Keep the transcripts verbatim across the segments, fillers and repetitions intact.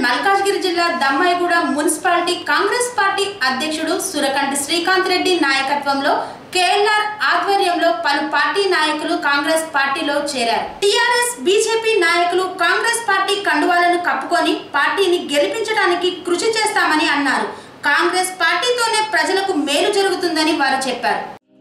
మల్కాజ్గిరి జిల్లా Dammaiguda municipality Congress party అధ్యక్షుడు సురకంటి శ్రీకాంత్ రెడ్డి నాయకత్వంలో కేఎల్ఆర్ ఆధ్వర్యంలో పలు పార్టీ నాయకులు కాంగ్రెస్ పార్టీలో చేరారు. టీఆర్ఎస్ బీజేపీ నాయకులు కాంగ్రెస్ పార్టీ కండువాలను కప్పుకొని పార్టీని గెలిపించడానికి కృషి చేస్తామని అన్నారు. కాంగ్రెస్ పార్టీతోనే ప్రజలకు మేలు జరుగుతుందని వారు చెప్పారు.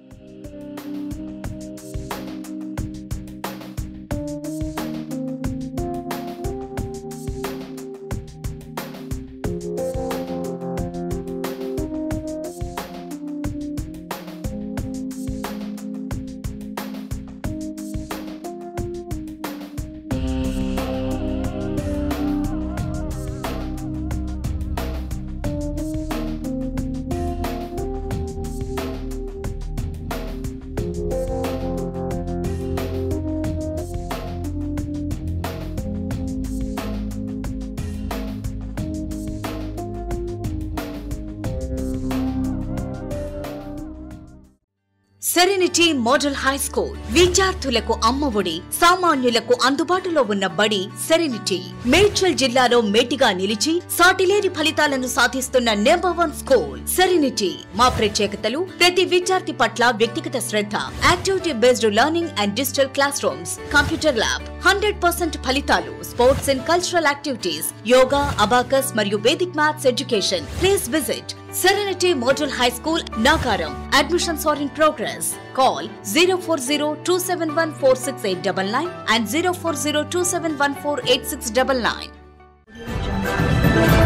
సెరెనిటీ మోడల్ హై స్కూల్ విద్యార్థులకు అమ్మఒడి, సామాన్యులకు అందుబాటులో ఉన్న బడి సెరెనిటీ. మేడ్చల్ జిల్లాలో మేటిగా నిలిచి సాటిలేని ఫలితాలను సాధిస్తున్న నెంబర్ వన్ స్కూల్ సెరెనిటీ. మా ప్రత్యేకతలు ప్రతి విద్యార్థి పట్ల వ్యక్తిగత శ్రద్ధ, activity based learning and digital classrooms, computer lab, hundred percent ఫలితాలు, sports and cultural activities, yoga, abacus మరియు vedic maths education. Please visit Serenity Model High School, Nagaram. Admissions are in progress. Call zero four zero two seven one four six eight nine nine and zero four zero two seven one four eight six nine nine.